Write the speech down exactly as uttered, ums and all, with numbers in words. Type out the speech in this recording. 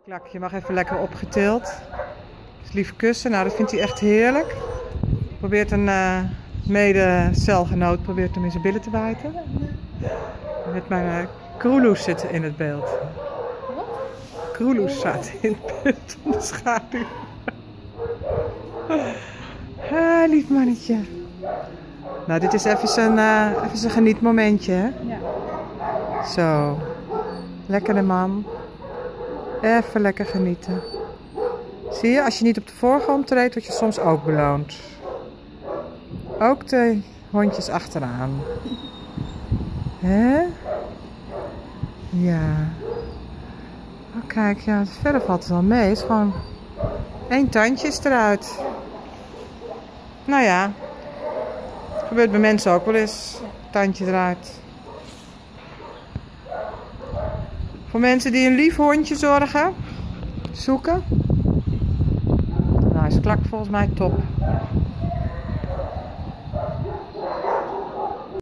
Klakje mag even lekker opgetild. Dus lief kussen, nou dat vindt hij echt heerlijk. Probeert een uh, mede-celgenoot probeert hem in zijn billen te bijten. Met mijn uh, Kroeloes zit in het beeld. Wat? Kroeloes staat in het beeld van de schaduw. Ah, lief mannetje. Nou, dit is even zijn, uh, even zijn genietmomentje, hè? Ja. Zo. Lekkere man. Even lekker genieten. Zie je, als je niet op de voorgrond treedt, word je soms ook beloond. Ook de hondjes achteraan. Hè? Ja. Oh, kijk, ja, verder valt het wel mee. Het is gewoon één tandje is eruit. Nou ja. Dat gebeurt bij mensen ook wel eens. Tandje eruit. Voor mensen die een lief hondje zorgen, zoeken. Nou, is Klak volgens mij top.